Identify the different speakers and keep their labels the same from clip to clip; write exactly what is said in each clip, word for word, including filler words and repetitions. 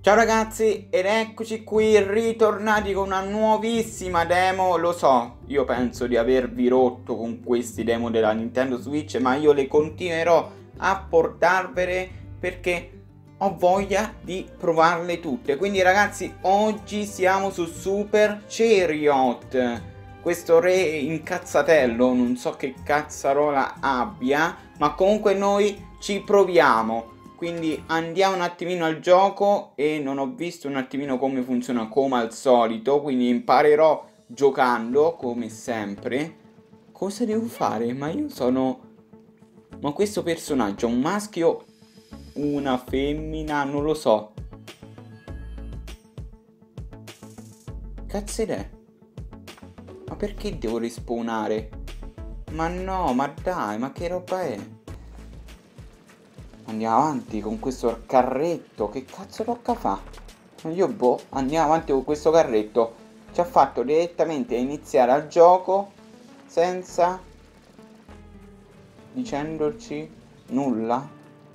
Speaker 1: Ciao ragazzi, ed eccoci qui ritornati con una nuovissima demo. Lo so, io penso di avervi rotto con questi demo della Nintendo Switch, ma io le continuerò a portarvele perché ho voglia di provarle tutte. Quindi ragazzi, oggi siamo su Super Chariot, questo re incazzatello, non so che cazzarola abbia, ma comunque noi ci proviamo. Quindi andiamo un attimino al gioco e non ho visto un attimino come funziona come al solito, quindi imparerò giocando come sempre. Cosa devo fare? Ma io sono... Ma questo personaggio è un maschio, una femmina, non lo so. Cazzo è? Ma perché devo respawnare? Ma no, ma dai, ma che roba è? Andiamo avanti con questo carretto. Che cazzo tocca fa? Io boh, andiamo avanti con questo carretto. Ci ha fatto direttamente iniziare al gioco senza dicendoci nulla.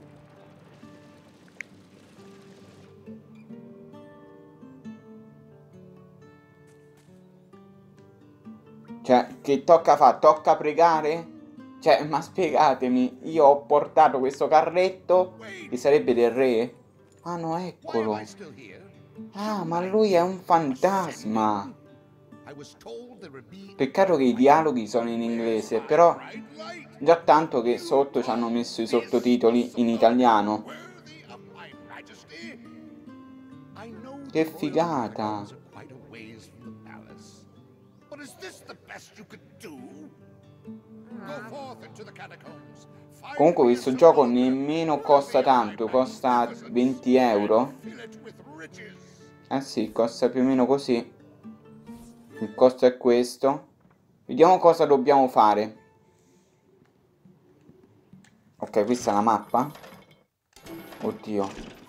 Speaker 1: Cioè, che tocca fa? Tocca pregare? Cioè, ma spiegatemi, io ho portato questo carretto che sarebbe del re? Ah no, eccolo. Ah, ma lui è un fantasma. Peccato che i dialoghi sono in inglese, però già tanto che sotto ci hanno messo i sottotitoli in italiano. Che figata. Comunque questo gioco nemmeno costa tanto, costa venti euro. Eh sì, costa più o meno così. Il costo è questo. Vediamo cosa dobbiamo fare. Ok, questa è la mappa. Oddio.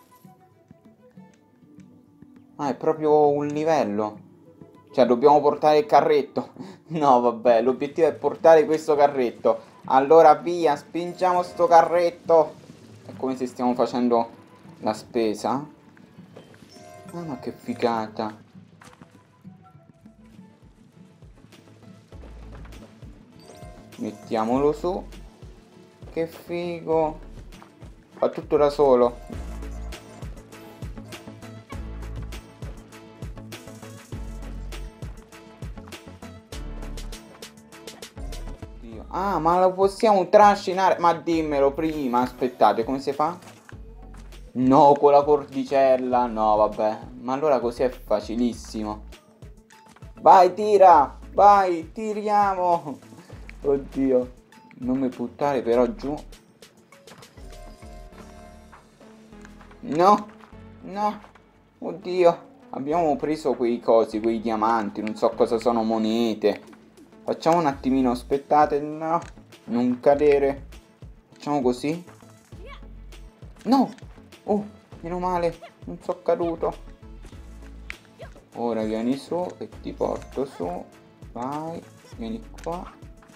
Speaker 1: Ah, è proprio un livello. Cioè, dobbiamo portare il carretto. No, vabbè, l'obiettivo è portare questo carretto. Allora, via, spingiamo sto carretto. È come se stiamo facendo la spesa. Ah, ma che figata. Mettiamolo su. Che figo. Fa tutto da solo. Ah, ma lo possiamo trascinare? Ma dimmelo prima. Aspettate, come si fa? No, con la cordicella. No, vabbè. Ma allora così è facilissimo. Vai, tira. Vai, tiriamo. Oddio. Non mi buttare però giù. No. No. Oddio. Abbiamo preso quei cosi, quei diamanti. Non so cosa sono, monete. Facciamo un attimino, aspettate, no, non cadere. Facciamo così. No! Oh, meno male, non sono caduto. Ora vieni su e ti porto su. Vai, vieni qua.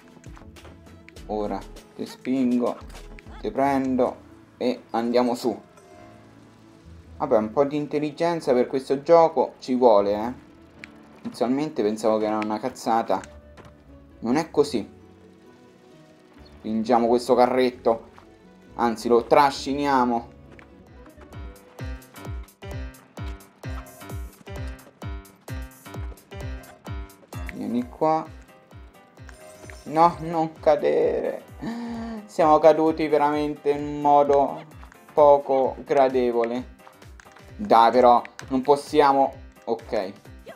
Speaker 1: Ora ti spingo, ti prendo e andiamo su. Vabbè, un po' di intelligenza per questo gioco ci vuole, eh. Inizialmente pensavo che era una cazzata. Non è così. Spingiamo questo carretto. Anzi, lo trasciniamo. Vieni qua. No, non cadere. Siamo caduti veramente in modo poco gradevole. Dai, però, non possiamo... Ok.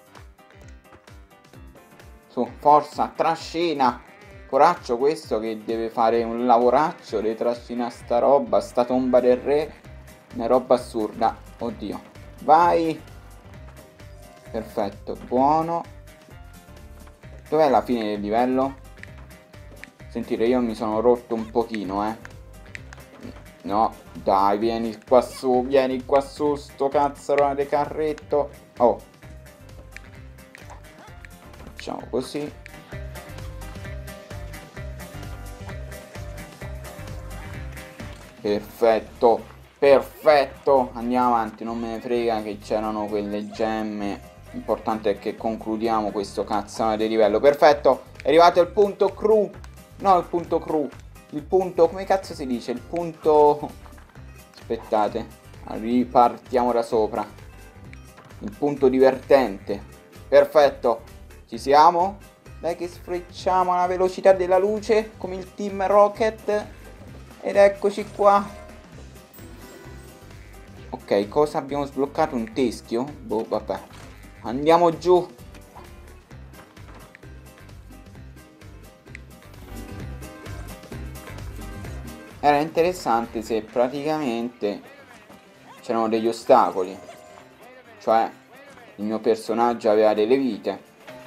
Speaker 1: Su, forza, trascina. Poraccio questo che deve fare un lavoraccio. Deve trascinare sta roba. Sta tomba del re. Una roba assurda. Oddio. Vai. Perfetto, buono. Dov'è la fine del livello? Sentite, io mi sono rotto un pochino, eh. No, dai, vieni qua su. Vieni qua su, sto cazzaro di carretto. Oh. Facciamo così. Perfetto. Perfetto, andiamo avanti, non me ne frega che c'erano quelle gemme. L'importante è che concludiamo questo cazzone di livello. Perfetto, è arrivato il punto cru. No, il punto cru. Il punto, come cazzo si dice? Il punto... Aspettate, ripartiamo da sopra. Il punto divertente. Perfetto, ci siamo? Dai che sfrecciamo alla velocità della luce come il Team Rocket. Ed eccoci qua. Ok, cosa abbiamo sbloccato? Un teschio? Boh, vabbè. Andiamo giù. Era interessante se praticamente c'erano degli ostacoli. Cioè, il mio personaggio aveva delle vite.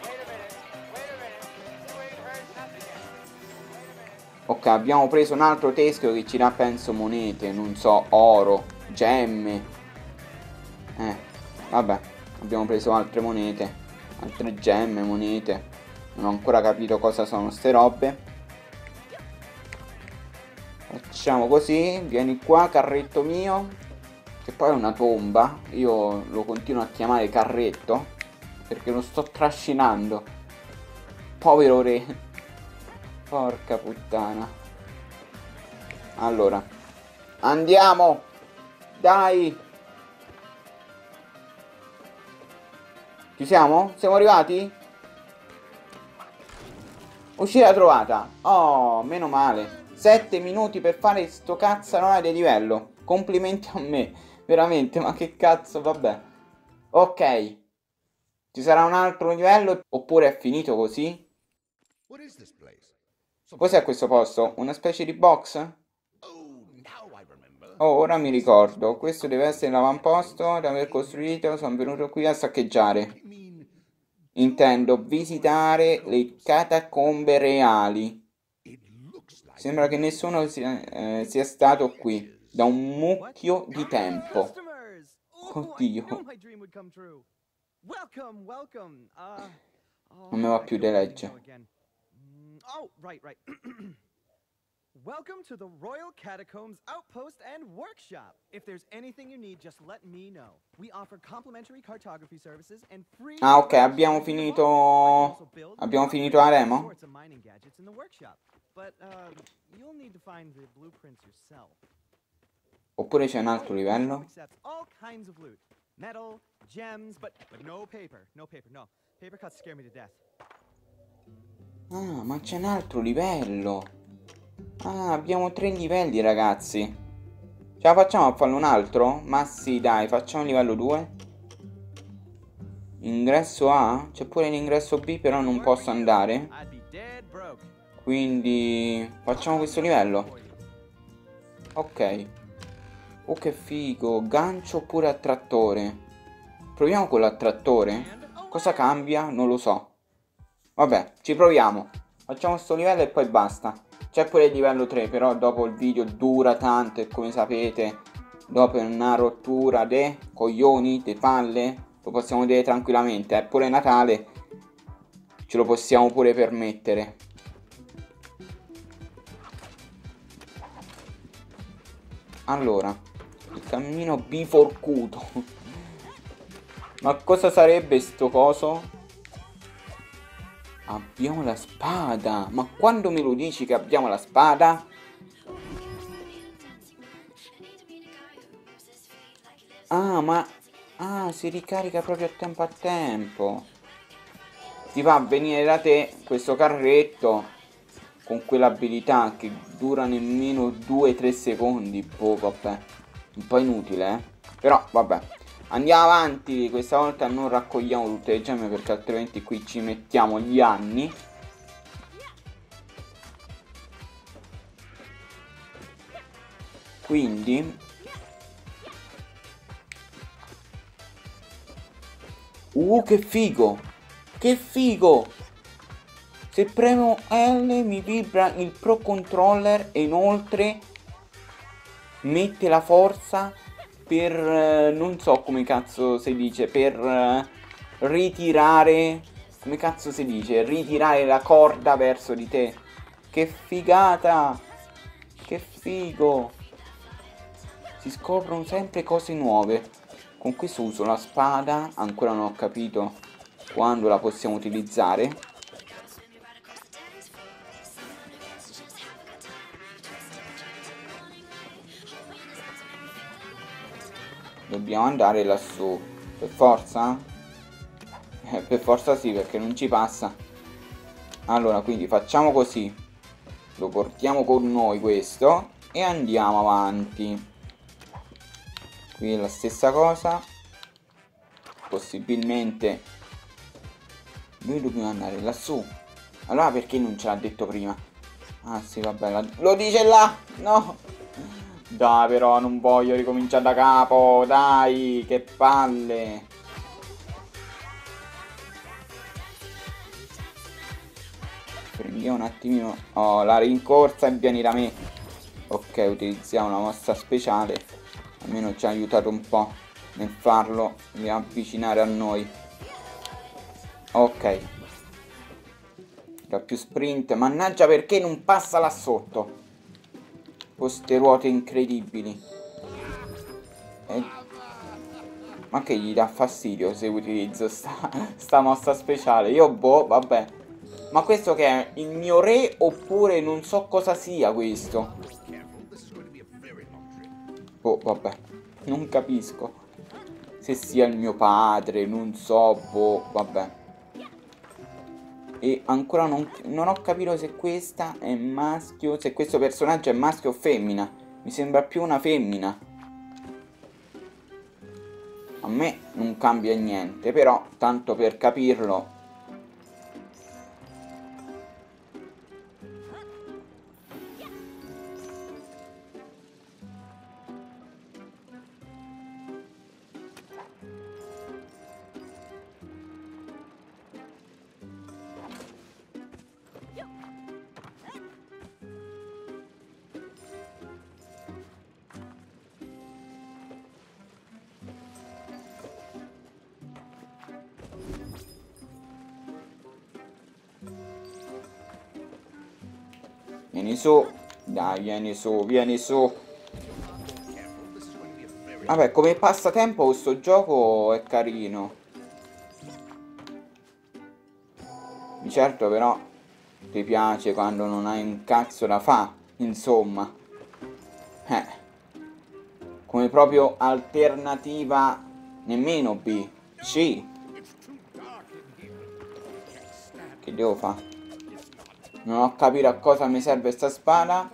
Speaker 1: Ok, abbiamo preso un altro teschio che ci dà, penso, monete. Non so, oro, gemme. Eh, vabbè, abbiamo preso altre monete. Altre gemme, monete. Non ho ancora capito cosa sono ste robe. Facciamo così, vieni qua, carretto mio. Che poi è una tomba. Io lo continuo a chiamare carretto perché lo sto trascinando. Povero re. Porca puttana. Allora, andiamo. Dai. Ci siamo? Siamo arrivati? Uscita trovata. Oh, meno male. sette minuti per fare sto cazzarone di livello. Complimenti a me. Veramente, ma che cazzo, vabbè. Ok. Ci sarà un altro livello oppure è finito così? Cos'è questo posto? Una specie di box? Oh, ora mi ricordo. Questo deve essere l'avamposto da aver costruito. Sono venuto qui a saccheggiare. Intendo visitare le catacombe reali. Sembra che nessuno sia, eh, sia stato qui da un mucchio di tempo. Oddio. Non mi va più di legge.
Speaker 2: Oh, right, right. Welcome to the Royal Catacombs Outpost and Workshop. If there's anything you need, just let me know. We offer complimentary cartography services and free...
Speaker 1: Ah, ok, abbiamo finito... Abbiamo finito la demo? Oppure c'è un altro livello?
Speaker 2: Metal, gems, but, but no paper. No paper, no. Paper cuts scare me to death.
Speaker 1: Ah, ma c'è un altro livello. Ah, abbiamo tre livelli, ragazzi. Ce la facciamo a farlo un altro? Ma sì, dai, facciamo livello due. Ingresso A? C'è pure l'ingresso B, però non posso andare. Quindi facciamo questo livello. Ok. Oh, che figo. Gancio oppure attrattore? Proviamo con l'attrattore. Cosa cambia? Non lo so. Vabbè, ci proviamo. Facciamo sto livello e poi basta. C'è pure il livello tre, però dopo il video dura tanto e come sapete, dopo una rottura de coglioni, de palle, lo possiamo vedere tranquillamente. È pure Natale, ce lo possiamo pure permettere. Allora, il cammino biforcuto. Ma cosa sarebbe sto coso? Abbiamo la spada. Ma quando me lo dici che abbiamo la spada? Ah, ma... Ah, si ricarica proprio a tempo a tempo. Ti fa venire da te questo carretto con quell'abilità che dura nemmeno due tre secondi. Boh, vabbè. Un po' inutile, eh. Però, vabbè. Andiamo avanti, questa volta non raccogliamo tutte le gemme perché altrimenti qui ci mettiamo gli anni. Quindi Uh, che figo! Che figo! Se premo L mi vibra il Pro Controller e inoltre mette la forza per, eh, non so come cazzo si dice, per eh, ritirare, come cazzo si dice, ritirare la corda verso di te. Che figata! Che figo! Si scoprono sempre cose nuove. Con questo uso la spada, ancora non ho capito quando la possiamo utilizzare. Dobbiamo andare lassù. Per forza? Eh, per forza sì, perché non ci passa. Allora, quindi facciamo così. Lo portiamo con noi questo e andiamo avanti. Qui è la stessa cosa. Possibilmente noi dobbiamo andare lassù. Allora perché non ce l'ha detto prima? Ah sì, vabbè, la... lo dice là. No. Dai, però non voglio ricominciare da capo. Dai, che palle. Prendiamo un attimino. Oh, la rincorsa e vieni da me. Ok, utilizziamo una mossa speciale. Almeno ci ha aiutato un po' nel farlo riavvicinare a noi. Ok. Da più sprint. Mannaggia, perché non passa là sotto? Queste ruote incredibili. E... ma che gli dà fastidio se utilizzo sta, sta mossa speciale? Io boh, vabbè. Ma questo che è? Il mio re oppure non so cosa sia questo? Boh, vabbè. Non capisco. Se sia il mio padre, non so, boh, vabbè. E ancora non, non ho capito se questa è maschio, se questo personaggio è maschio o femmina. Mi sembra più una femmina. A me non cambia niente, però tanto per capirlo. Vieni su. Dai, vieni su, vieni su. Vabbè, come passatempo questo gioco è carino. Di certo però ti piace quando non hai un cazzo da fa, insomma. Eh. Come proprio alternativa nemmeno B. C. Che devo fare? Non ho capito a cosa mi serve sta spada.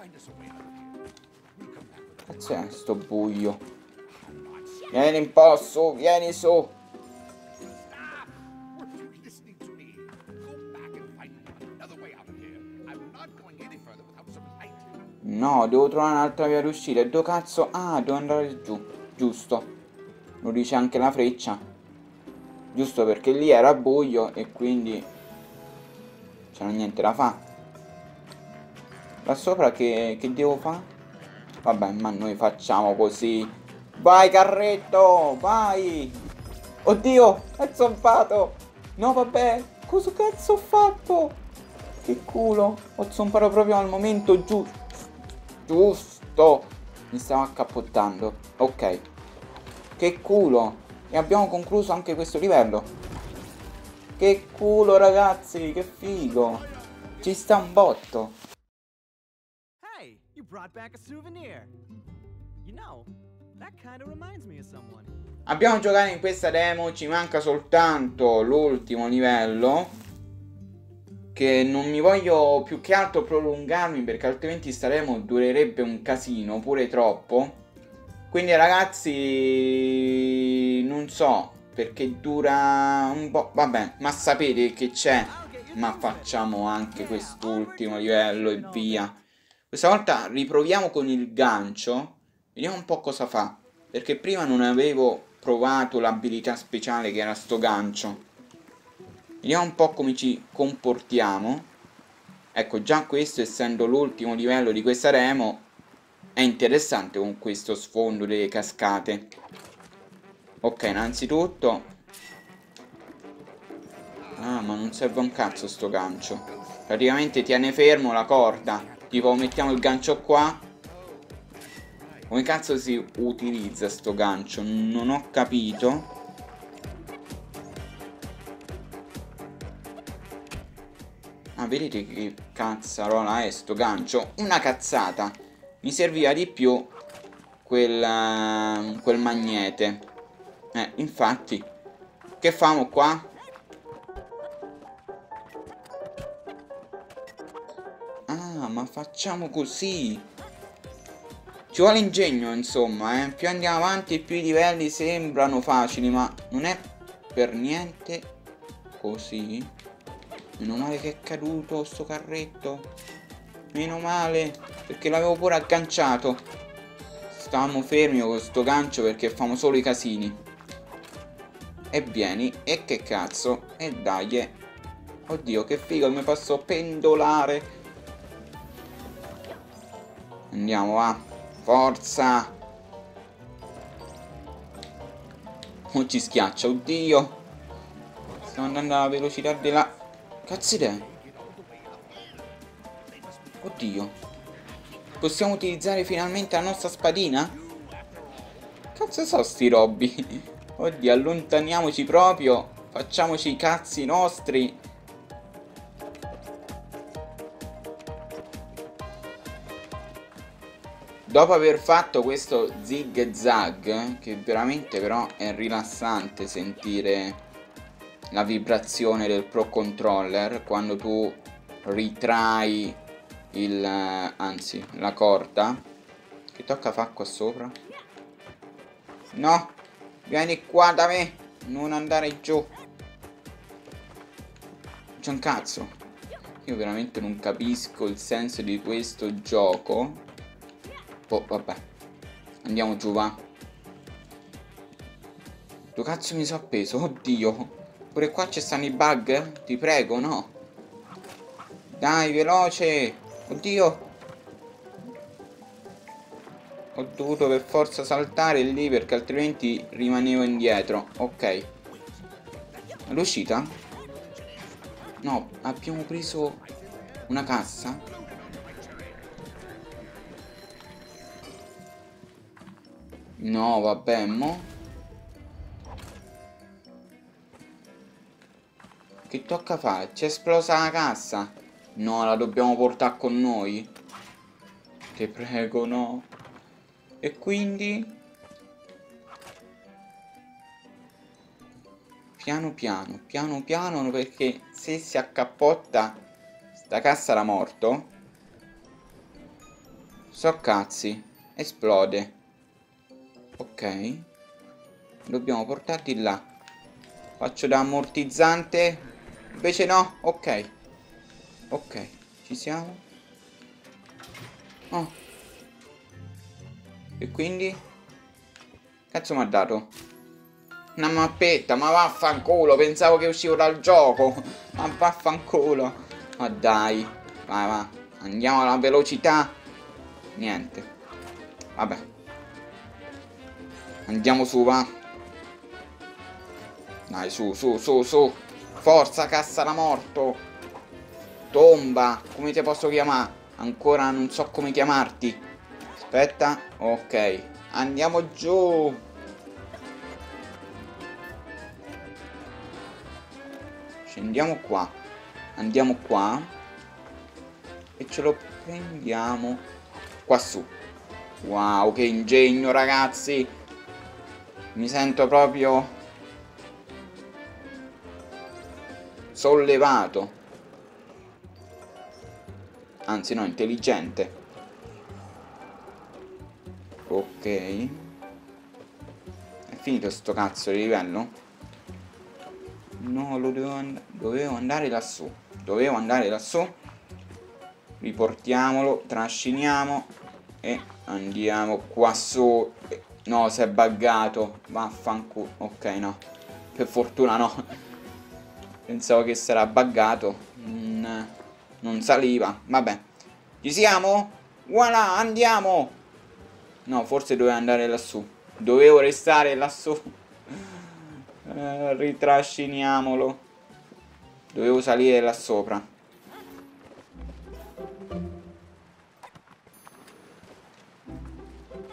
Speaker 1: Cazzo è sto buio? Vieni un po' su, vieni su. No, devo trovare un'altra via d'uscita. Dove cazzo? Ah, devo andare giù. Giusto. Lo dice anche la freccia. Giusto, perché lì era buio e quindi c'era niente da fare. Là sopra che, che devo fare? Vabbè, ma noi facciamo così. Vai carretto, vai. Oddio, è zompato. No vabbè, cosa cazzo ho fatto? Che culo. Ho zompato proprio al momento giusto. Giusto. Mi stavo accappottando. Ok. Che culo. E abbiamo concluso anche questo livello. Che culo ragazzi, che figo. Ci sta un botto.
Speaker 2: You brought back a souvenir. You know, that kind of reminds me of someone.
Speaker 1: Abbiamo giocato in questa demo, ci manca soltanto l'ultimo livello. Che non mi voglio più che altro prolungarmi, perché altrimenti sta demo durerebbe un casino, pure troppo. Quindi ragazzi, non so, perché dura un po'. Vabbè, ma sapete che c'è. Ma facciamo anche quest'ultimo livello e via. Questa volta riproviamo con il gancio. Vediamo un po' cosa fa. Perché prima non avevo provato l'abilità speciale che era sto gancio. Vediamo un po' come ci comportiamo. Ecco, già questo, essendo l'ultimo livello di questa demo, è interessante con questo sfondo delle cascate. Ok, innanzitutto. Ah, ma non serve un cazzo sto gancio. Praticamente tiene fermo la corda. Tipo mettiamo il gancio qua. Come cazzo si utilizza sto gancio? Non ho capito. Ah, vedete che cazzarola è sto gancio? Una cazzata. Mi serviva di più quel, quel magnete. Eh, infatti. Che famo qua? Ah, ma facciamo così. Ci vuole ingegno, insomma, eh. Più andiamo avanti, più i livelli sembrano facili, ma non è per niente così. Meno male che è caduto sto carretto. Meno male, perché l'avevo pure agganciato. Stavamo fermi con sto gancio perché famo solo i casini. E vieni, e che cazzo? E dai. Oddio, che figo, mi posso pendolare. Andiamo, va. Forza. Oh, ci schiaccia, oddio. Stiamo andando alla velocità della... Cazzo è? Oddio. Possiamo utilizzare finalmente la nostra spadina? Cazzo so sti robbi. Oddio, allontaniamoci proprio. Facciamoci i cazzi nostri. Dopo aver fatto questo zig e zag, che veramente però è rilassante sentire la vibrazione del Pro Controller quando tu ritrai il, anzi, la corda. Che tocca fa qua sopra? No, vieni qua da me, non andare giù. C'è un cazzo. Io veramente non capisco il senso di questo gioco. Oh, vabbè. Andiamo giù, va. Dove cazzo mi sono appeso? Oddio. Pure qua ci stanno i bug? Ti prego, no. Dai, veloce. Oddio. Ho dovuto per forza saltare lì perché altrimenti rimanevo indietro. Ok. È l'uscita? No, abbiamo preso una cassa. No, vabbè, mo. Che tocca fare? C'è esplosa la cassa. No, la dobbiamo portare con noi. Ti prego, no. E quindi? Piano piano, piano piano, perché se si accappotta sta cassa da morto. So cazzi. Esplode. Ok. Dobbiamo portarti là. Faccio da ammortizzante. Invece no. Ok. Ok. Ci siamo. Oh. E quindi? Cazzo mi ha dato? Una mappetta. Ma vaffanculo. Pensavo che uscivo dal gioco. Ma vaffanculo. Ma dai. Vai, va. Andiamo alla velocità. Niente. Vabbè. Andiamo su, va. Dai, su, su, su, su. Forza, cassa da morto. Tomba. Come ti posso chiamare? Ancora non so come chiamarti. Aspetta. Ok. Andiamo giù. Scendiamo qua. Andiamo qua. E ce lo prendiamo qua su. Wow, che ingegno, ragazzi. Mi sento proprio sollevato. Anzi no, intelligente. Ok. È finito sto cazzo di livello? No, lo dovevo, and dovevo andare lassù. Dovevo andare lassù. Riportiamolo, trasciniamo e andiamo qua su. No, si è buggato. Vaffanculo. Ok, no. Per fortuna no. Pensavo che sarà buggato. Mm, non saliva. Vabbè. Ci siamo? Voilà, andiamo. No, forse dovevo andare lassù. Dovevo restare lassù. eh, ritrasciniamolo. Dovevo salire là sopra.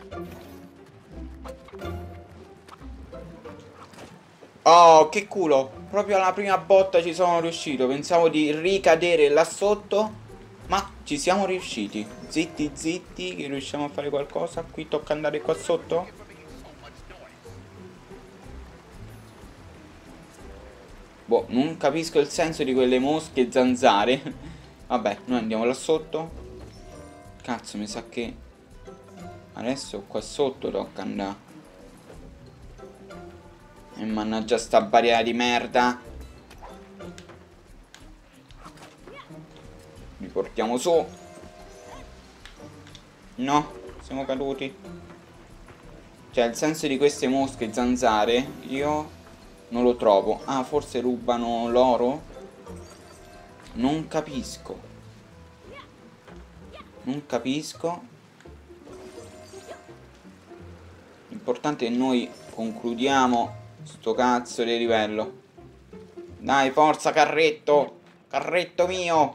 Speaker 1: Oh, che culo. Proprio alla prima botta ci sono riuscito. Pensavo di ricadere là sotto, ma ci siamo riusciti. Zitti zitti, che riusciamo a fare qualcosa. Qui tocca andare qua sotto. Boh, non capisco il senso di quelle mosche zanzare. Vabbè, noi andiamo là sotto. Cazzo, mi sa che adesso qua sotto tocca andare. E mannaggia sta barriera di merda. Li portiamo su. No, siamo caduti. Cioè il senso di queste mosche zanzare io non lo trovo. Ah, forse rubano l'oro? Non capisco. Non capisco. L'importante è che noi concludiamo sto cazzo di livello. Dai, forza carretto. Carretto mio.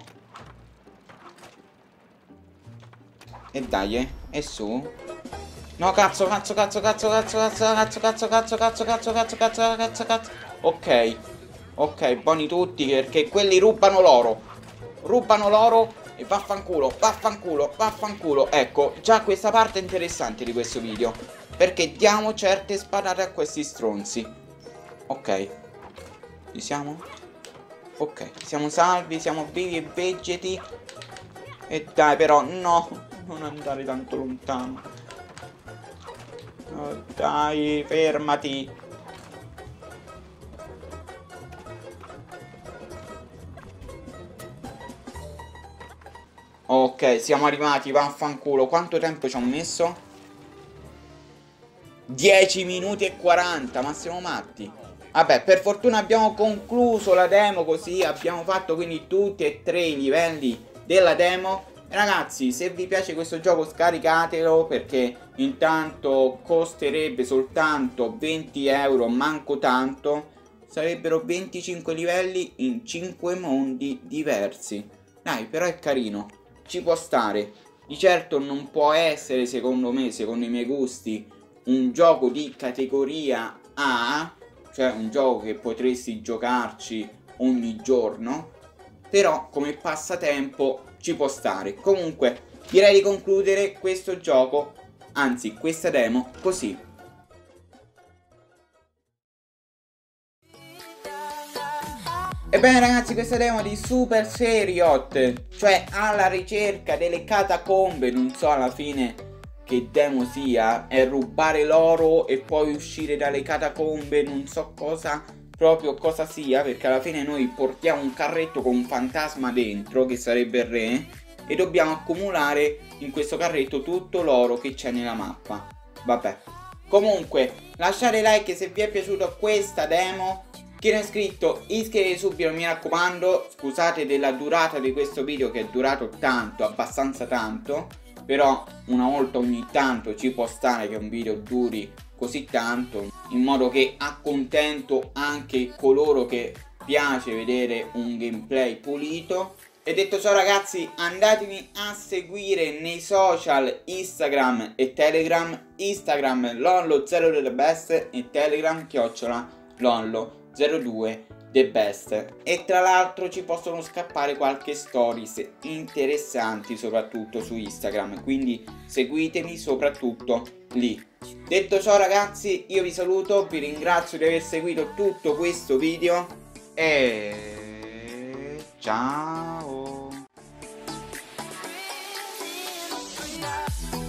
Speaker 1: E dai, eh. E su. No, cazzo, cazzo, cazzo, cazzo, cazzo, cazzo, cazzo, cazzo, cazzo, cazzo, cazzo, cazzo, cazzo, cazzo, cazzo. Ok. Ok, buoni tutti perché quelli rubano l'oro. Rubano l'oro e vaffanculo, vaffanculo, vaffanculo. Ecco, già questa parte è interessante di questo video, perché diamo certe sparate a questi stronzi. Ok. Ci siamo? Ok, siamo salvi, siamo vivi e vegeti. E dai però, no, non andare tanto lontano. Oh, dai, fermati. Ok, siamo arrivati, vaffanculo. Quanto tempo ci ho messo? dieci minuti e quaranta, ma siamo matti. Vabbè, per fortuna abbiamo concluso la demo, così abbiamo fatto quindi tutti e tre i livelli della demo. Ragazzi, se vi piace questo gioco scaricatelo, perché intanto costerebbe soltanto venti euro, manco tanto. Sarebbero venticinque livelli in cinque mondi diversi. Dai, però è carino, ci può stare. Di certo non può essere, secondo me, secondo i miei gusti, un gioco di categoria A, cioè un gioco che potresti giocarci ogni giorno, però come passatempo ci può stare. Comunque direi di concludere questo gioco, anzi questa demo, così. Ebbene ragazzi, questa demo di Super Seriot, cioè alla ricerca delle catacombe, non so alla fine che demo sia, è rubare l'oro e poi uscire dalle catacombe, non so cosa proprio cosa sia, perché alla fine noi portiamo un carretto con un fantasma dentro, che sarebbe il re, e dobbiamo accumulare in questo carretto tutto l'oro che c'è nella mappa. Vabbè, comunque lasciate like se vi è piaciuta questa demo. Chi non è iscritto iscrivetevi subito, mi raccomando. Scusate della durata di questo video, che è durato tanto, abbastanza tanto, però una volta ogni tanto ci può stare che un video duri così tanto, in modo che accontento anche coloro che piace vedere un gameplay pulito. E detto ciò ragazzi, andatemi a seguire nei social Instagram e Telegram. Instagram Lollo zero due the best e Telegram chiocciola Lollo zero due the best. E tra l'altro ci possono scappare qualche stories interessanti soprattutto su Instagram, quindi seguitemi soprattutto lì. Detto ciò ragazzi, io vi saluto, vi ringrazio di aver seguito tutto questo video e ciao.